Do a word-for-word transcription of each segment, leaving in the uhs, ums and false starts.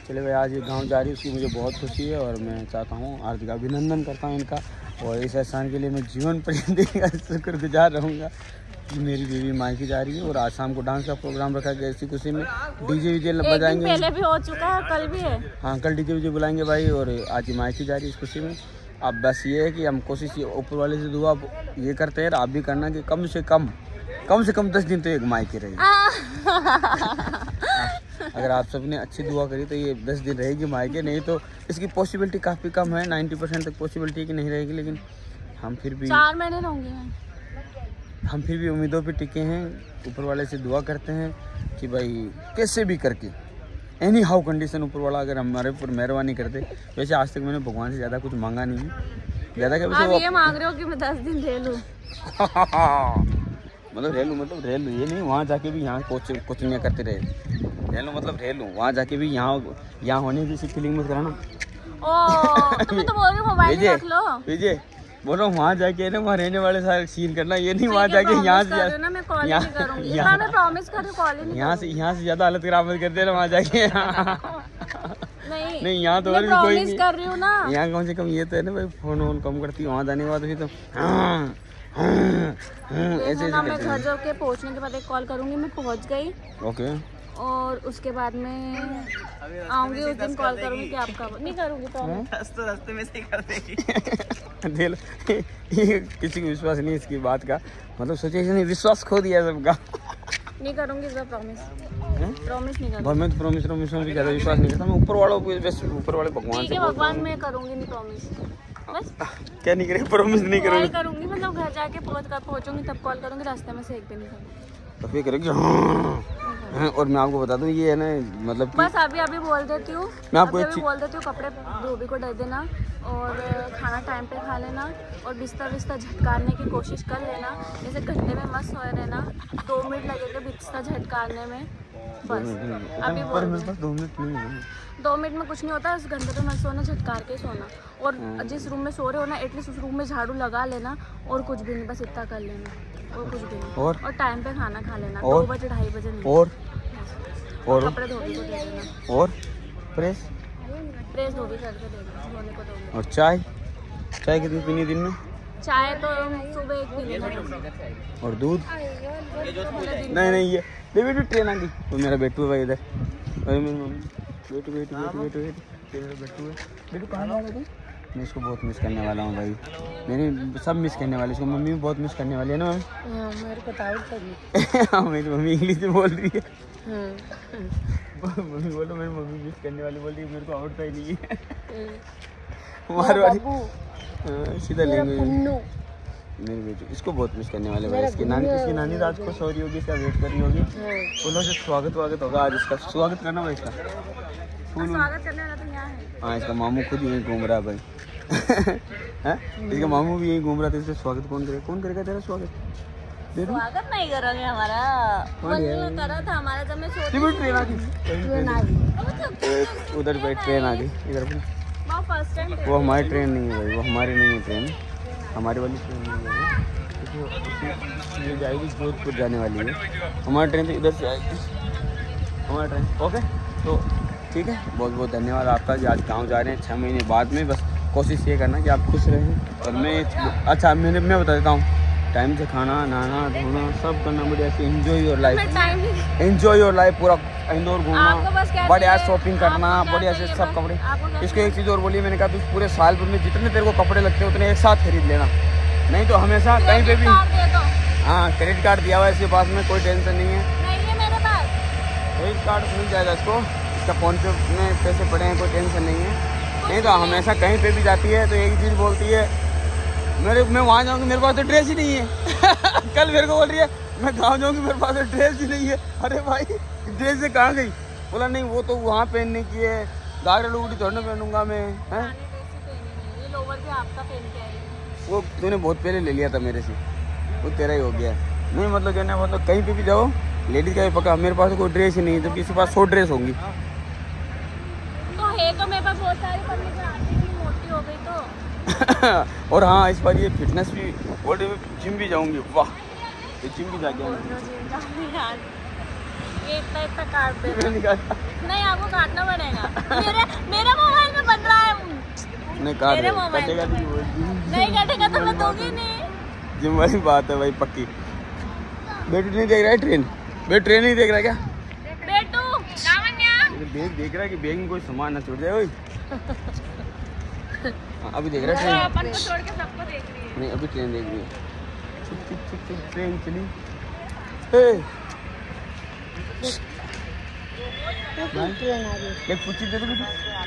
चले भाई, आज ये गांव जा रही है, उसकी मुझे बहुत खुशी है और मैं चाहता हूँ, हार्दिक अभिनंदन करता हूँ इनका। और इस एहसान के लिए मैं जीवन पर्यंत इनका शुक्रगुजार रहूँगा कि मेरी बीवी मायके जा रही है। और आज शाम को डांस का प्रोग्राम रखा गया, इसी खुशी में डीजे वीजे बजाएंगे। पहले भी हो चुका है, कल भी है। हाँ, कल डीजे वीजे बुलाएंगे भाई। और आज ही मायके जा रही है इस खुशी में। अब बस ये है कि हम कोशिश ऊपर वाले से दुआ ये करते हैं, आप भी करना कि कम से कम कम से कम दस दिन तो एक मायके रहेगी। अगर आप सबने अच्छी दुआ करी तो ये दस दिन रहेगी मायके, नहीं तो इसकी पॉसिबिलिटी काफ़ी कम है, नाइन्टी परसेंट तक पॉसिबिलिटी की नहीं रहेगी। लेकिन हम फिर भी चार महीने रहूँगी मैं। हम फिर भी उम्मीदों पे टिके हैं, ऊपर वाले से दुआ करते हैं कि भाई कैसे भी करके एनी हाउ कंडीशन ऊपर वाला अगर हमारे ऊपर मेहरबानी करते। वैसे आज तक मैंने भगवान से ज़्यादा कुछ मांगा नहीं है, ज़्यादा क्या वैसे आप ये मांग रहे हो कि मैं दस दिन रह लूँ। मतलब रह लूँ मतलब रह लूँ, ये नहीं वहाँ जाके भी यहाँ कुछ कुछ नहीं करते रहे। रह लूँ मतलब रह लूँ, वहाँ जाके भी यहाँ यहाँ होने की फीलिंग मत कराना। ओह, तो मैं तो बोल रही हूँ मोबाइल रख लो। विजय बोल रहा हूँ वहाँ जाके ना वहाँ रहने वाले सारे सीन करना, ये नहीं वहाँ जाके यहाँ से यहाँ से यहाँ से ज्यादा हालत खराब मत कर देना वहाँ जाके। नहीं नहीं यहाँ तो और भी कोई नहीं कर रही हूँ ना। यहाँ कम से कम ये तो है ना भाई, फोन वोन कम करती है, वहाँ जाने के बाद फिर तो ऐसे ना मैं घर जाके पहुँचने के बाद एक कॉल करूँगी। मैं पहुँच गई ओके, और उसके बाद में आऊंगी उस दिन कॉल करूंगी कि आपका नहीं करूंगी तो रास्ते में से कर देगी। किसी को विश्वास नहीं इसकी बात का, मतलब सोचे नहीं, विश्वास खो दिया सबका। नहीं करूंगी इस बार, प्रॉमिस प्रॉमिस नहीं करूंगी। मैं तो प्रॉमिस प्रॉमिस में भी ज़्यादा विश्वास नहीं करता, मैं ऊपर वालों को बस ऊपर वाले भगवान से भगवान में करूंगी नहीं प्रॉमिस। बस क्या नहीं करेंगे, प्रॉमिस नहीं करूंगी करूंगी मतलब घर जाके पहुंच कर पहुंचूंगी तब कॉल करूंगी, रास्ते में से एक भी नहीं करूंगी तो फिर करेंगे। हाँ, और मैं आपको बता दूं ये है ना मतलब कि बस अभी अभी बोल देती हूँ, मैं आपको अभी बोल देती हूँ कपड़े धोबी को दे देना और खाना टाइम पे खा लेना और बिस्तर बिस्तर झटकारने की कोशिश कर लेना। जैसे घंटे में मस्त सोए रहना, दो मिनट लगेगा बिस्तर झटकारने में। बस अभी बोल दो मिनट नहीं है, दो मिनट में कुछ नहीं होता, उस घंटे पे मत सोना, झटकार के सोना। और जिस रूम में सो रहे हो ना एटलीस्ट उस रूम में झाड़ू लगा लेना और कुछ भी नहीं, बस इतना कर लेना और कुछ भी नहीं। और, और टाइम पे खाना खा लेना, दो बजे ढाई बजे नहीं। और और कपड़े धोबी को दे देना और प्रेस प्रेस धोबी करके दे देना, धोने को दो। और चाय चाय कितनी पीनी दिन में? चाय तो सुबह एक पी लेना। और दूध? नहीं नहीं ये बेटू ट्रेन आ गई, तो मेरा बेटू है भाई इधर। अरे मेरी मम्मी बेटू बेटू बेटू बेटू बेटू बेटू है बेटू कहाँ जा रहे थे? मैं इसको बहुत मिस करने वाला हूँ भाई, मेरी सब मिस करने वाली, इसको मम्मी भी बहुत मिस करने वाली है ना मैम। मेरे को हाँ मेरी मम्मी इंग्लिश में बोल रही है। मम्मी बोलो मेरी मम्मी मिस करने वाली बोल रही है, मेरे को आउट नहीं है हमारे वाली सीधा लैंग्वेज। मेरी बेटी इसको बहुत मिस करने वाले भाई, इसकी नानी इसकी नानी रात को सो रही होगी, इसका वेट कर रही होगी। फूलों से स्वागत वागत होगा आज, इसका स्वागत करना भाई, इसका स्वागत करने वाला तो यहाँ है। हाँ इसका मामू खुद यहीं घूम रहा है भाई। है इसका मामू भी यहीं घूम रहा था, इससे स्वागत कौन करेगा? कौन करेगा तेरा स्वागत? स्वागत नहीं करोगे हमारा, करा था हमारा जब मैं सोती थी। ट्रेन आ गई उधर पे, ट्रेन आ गई इधर। वो हमारी ट्रेन नहीं है भाई, वो हमारी नहीं है ट्रेन, हमारी वाली ट्रेन नहीं है, ये जाएगी जोधपुर जाने वाली है। हमारी ट्रेन तो इधर से आएगी, हमारी ट्रेन। ओके तो ठीक है, बहुत बहुत धन्यवाद आपका कि आज गाँव जा रहे हैं छः महीने बाद में। बस कोशिश ये करना कि आप खुश रहें। और मैं अच्छा मैंने मैं बता देता हूँ, टाइम से खाना नहाना धोना सब करना, बढ़िया से enjoy your life, enjoy your life, पूरा इंदौर घूमना, बढ़िया शॉपिंग करना, बढ़िया से सब कपड़े। इसको एक चीज़ और बोली मैंने कहा, तू पूरे साल भर में जितने तेरे को कपड़े लगते हैं उतने एक साथ खरीद लेना, नहीं तो हमेशा कहीं पे भी। हाँ क्रेडिट कार्ड दिया हुआ है इसके पास में, कोई टेंशन नहीं है, क्रेडिट कार्ड मिल जाएगा इसको, इसका फोन पे में पैसे पड़े हैं, कोई टेंशन नहीं है। नहीं तो हमेशा कहीं पे भी जाती है तो एक चीज़ बोलती है, मेरे मैं वहाँ जाऊँगी मेरे पास तो ड्रेस ही नहीं है। कल मेरे को बोल रही है मैं गाँव जाऊँगी मेरे पास तो ड्रेस ही नहीं है। अरे भाई ड्रेस से कहाँ गई? बोला नहीं वो तो वहाँ पहनने की है, घाघरा लुगड़ी थोड़ी ना पहनूंगा मैं। हैं वो तूने बहुत पहले ले लिया था मेरे से, वो तेरा ही हो गया। नहीं मतलब कहना मतलब कहीं पे भी जाओ लेडीज का भी पका, मेरे पास तो कोई ड्रेस ही नहीं है, जब किसी के पास सौ ड्रेस होंगी तो है, तो मेरे पास बहुत सारी पन्नी पे आती है, मोटी हो गई तो। और हाँ इस बार ये फिटनेस भी बोल रही, जिम भी जाऊंगी। वाह ये जिम भी जाके ये इतना इतना काट दे। मैं नहीं काटा। नहीं आपको काटना पड़ेगा। मेरे मेरे मोबाइल में बन रहा है। नहीं काट मेरे दे, मोबाइल कटेगा में। नहीं वो। नहीं कटेगा तो मैं दूंगी नहीं। जिम वाली बात है भाई पक्की। बेटू नहीं देख रहा है ट्रेन? बेटू ट्रेन नहीं देख रहा क्या? बेटू लावण्या बैग देख रहा है कि बैग में कोई सामान ना छूट जाए। ओए अभी देख रहा है ट्रेन? अपन को छोड़ के सबको देख रही है। नहीं अभी ट्रेन देख रही है। चुप चुप चुप चुप ट्रेन चली। हे ट्रेन आ रही है। एक पूछी दे दो बेटू।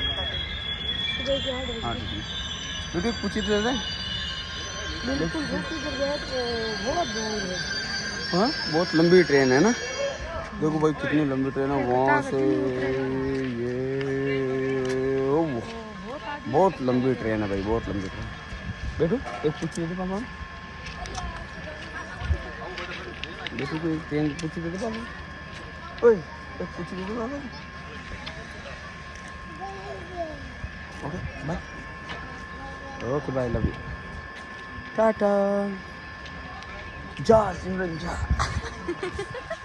हाँ ठीक है बेटू, एक पूछी दे दे। बिल्कुल बहुत दूर है। हाँ बहुत लंबी ट्रेन है ना। देखो भाई कितनी लंबी ट्रेन है। वहाँ से ये ओ, बहुत लंबी ट्रेन है भाई, बहुत लंबी ट्रेन। बेटू एक पूछी दे दो पापा। बेटू को एक ट्रेन की पूछी दे दो पापा। ओए एक पूछी दे दो पापा। Okay bye. Okay bye, love you, टाटा। जा सिमरन जा।